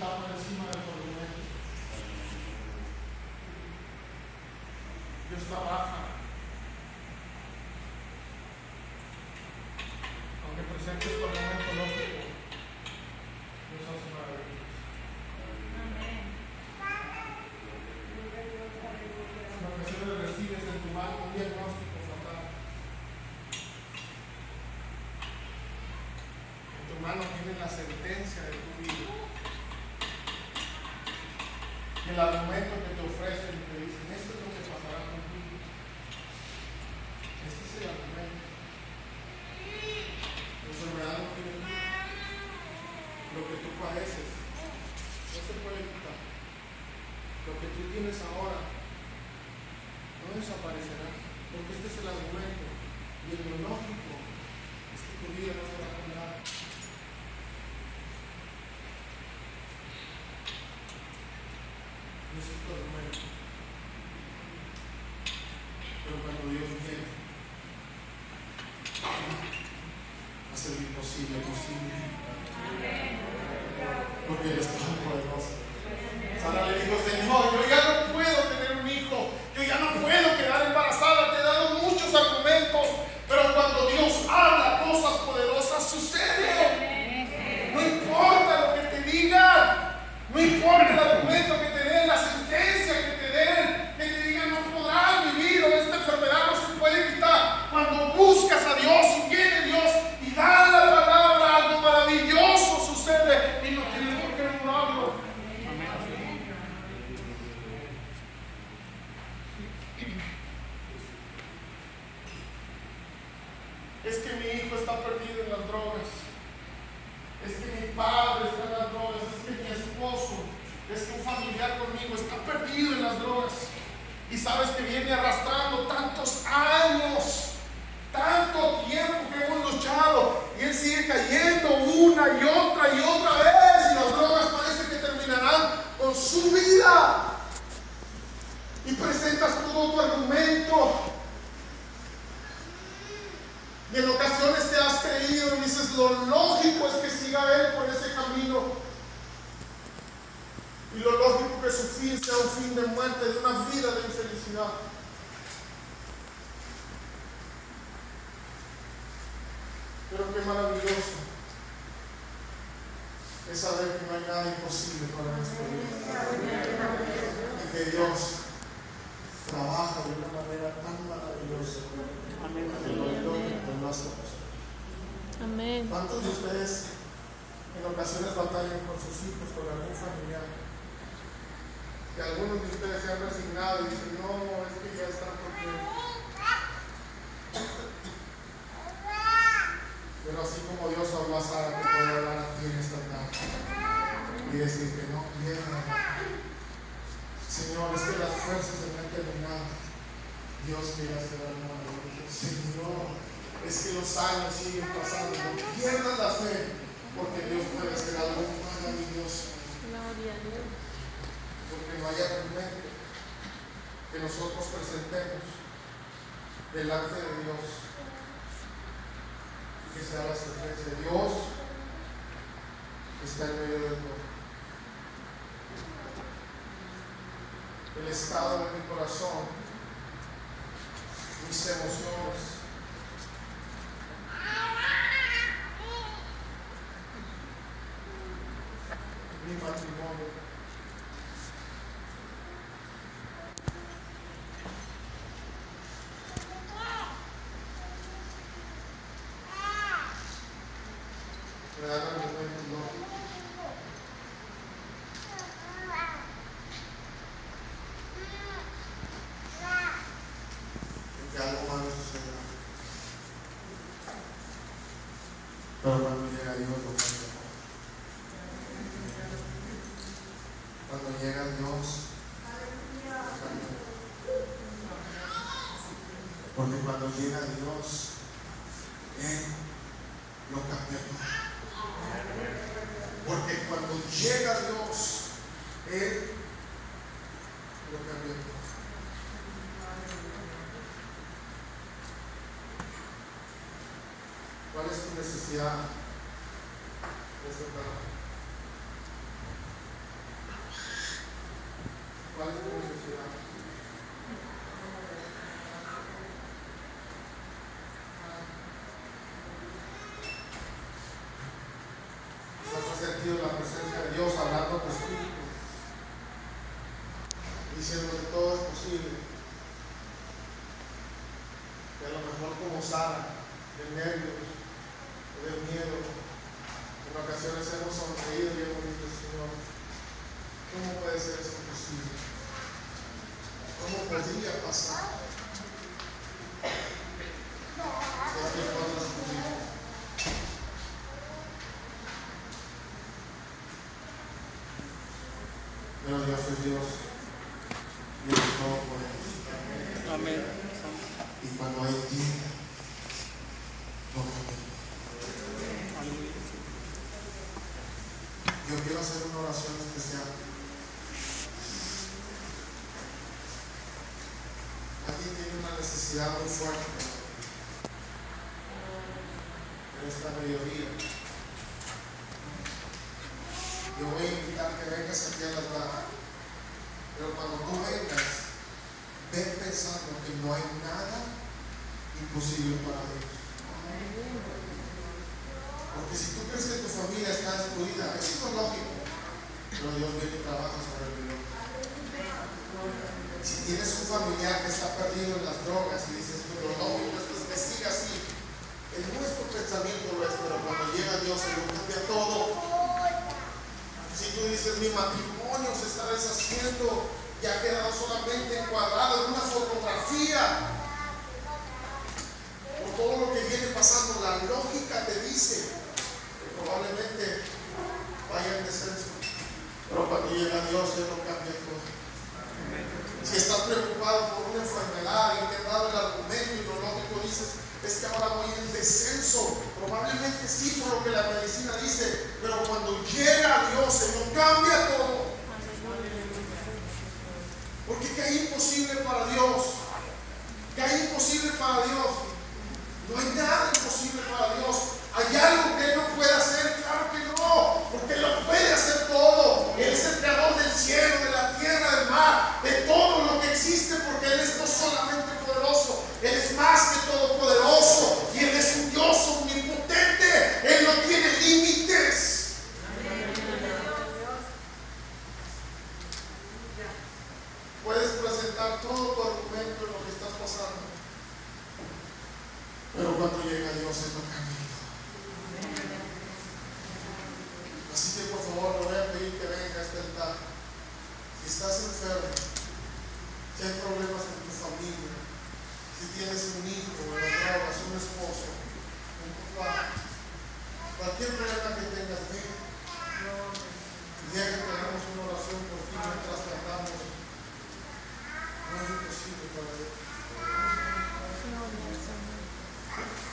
está por encima de tu argumento. Dios trabaja. Aunque presentes tu argumento lógico, Dios hace maravillas. En ocasiones recibes en tu mano un diagnóstico fatal. En tu mano tienes la sentencia de tu vida. Y el argumento que te ofrecen y te dicen, esto es lo que pasará contigo. Este es el argumento. La enfermedad no tiene cura. Lo que tú padeces no se puede quitar. Lo que tú tienes ahora no desaparecerá, porque este es el argumento. Y el lo lógico es que tu vida no se va a cambiar. Ese es tu argumento. Pero cuando Dios viene, hace lo imposible posible. Porque Él es tan poderoso. Sara le dijo, Señor, yo ya no puedo tener un hijo, yo ya no puedo quedar embarazada, te he dado muchos argumentos, pero cuando Dios habla cosas poderosas sucede. No importa lo que te digan, no importa el argumento que te den, la sentencia que te den, que te digan no podrás vivir o esta enfermedad no se puede quitar. Cuando buscas a Dios y viene Dios y da la palabra, algo maravilloso sucede y no tienes por qué dudarlo. Es que mi hijo está perdido en las drogas. Es que mi padre está en las drogas. Es que mi esposo, es que un familiar conmigo está perdido en las drogas. Y sabes que viene arrastrando tantos años, tanto tiempo que hemos luchado. Y él sigue cayendo una y otra vez. Y las drogas parece que terminarán con su vida. Y presentas todo tu argumento. Y en ocasiones te has creído y dices, lo lógico es que siga él por ese camino. Y lo lógico que su fin sea un fin de muerte, de una vida de infelicidad. Pero qué maravilloso es saber que no hay nada imposible para nuestro Dios. Y que Dios trabaja de una manera tan maravillosa. Amén. Amén. ¿Cuántos de ustedes en ocasiones batallan con sus hijos, con algún familiar? Que algunos de ustedes se han resignado y dicen, no, es que ya está por tiempo. Pero así como Dios habló a Sara, te puede hablar a ti en esta tarde y decirte, no pierdas. Señor, es que las fuerzas se me han terminado. Dios quiere hacer algo maravilloso. Señor, es que los años siguen pasando. No pierdas la fe, porque Dios puede hacer algo maravilloso. Gloria a Dios. Porque no hay argumento que nosotros presentemos delante de Dios que sea la sentencia. Dios está en medio de todo. El estado de mi corazón, mis emociones, mi matrimonio, me dan argumentos lógicos. Que algo malo sucederá. Pero cuando llega Dios, lo cambia todo. Cuando llega Dios, lo cambia todo. Porque cuando llega Dios, Él lo cambia todo. Porque cuando llega Dios, Él lo cambia todo. ¿Cuál es tu necesidad de esta tarde? ¿Cuál es tu necesidad? ¿Has sentido la presencia de Dios hablando a tu espíritu? Diciendo que todo es posible. Que a lo mejor como Sara, de nervios, de miedo, en ocasiones hemos sonreído y hemos dicho, Señor, ¿cómo puede ser eso posible? ¿Cómo podría pasar? Pero Dios es Dios. Dios es todo. Amén. Y cuando hay tiempo, no cambia. Yo quiero hacer una oración especial. Alguien tiene una necesidad muy fuerte en esta mediodía. Yo voy a invitar que vengas aquí a las barras. Pero cuando tú vengas, ven pensando que no hay nada imposible para Dios. Porque si tú crees que tu familia está destruida, es ilógico. Pero Dios viene y trabaja sobre el Dios. Si tienes un familiar que está perdido en las drogas y dices, pero lógico, esto es que siga así. En nuestro pensamiento lo es, pero cuando llega Dios se lo cambia todo. Si tú dices, mi matrimonio se está deshaciendo y ha quedado solamente encuadrado en una fotografía, por todo lo que viene pasando, la lógica te dice que probablemente vaya en descenso. Pero cuando llega Dios, Él lo cambia todo. Si estás preocupado por una enfermedad y te han dado el argumento y lo lógico dices, es que ahora voy en descenso. Probablemente sí, por lo que la medicina dice, pero cuando llega Dios, se lo cambia todo. Porque ¿qué hay imposible para Dios? ¿Qué hay imposible para Dios? No hay nada imposible para Dios. ¿Hay algo que Él no puede hacer? Claro que no, porque Él lo puede hacer todo. Él es el creador del cielo, de la tierra, del mar, de todo lo que existe, porque Él es no solamente poderoso, Él es más que todopoderoso y Él es un Dios omnipotente. Él no tiene límites. Puedes presentar todo tu argumento en lo que estás pasando, pero cuando llega Dios es lo cambia. Así que por favor le voy a pedir que venga a este altar. Si estás enfermo, si hay problemas en tu familia, si tienes un hijo, en las drogas, un esposo, un papá, cualquier problema que tengas, ven. El día que tenemos una oración por ti mientras cantamos, no es imposible para Dios.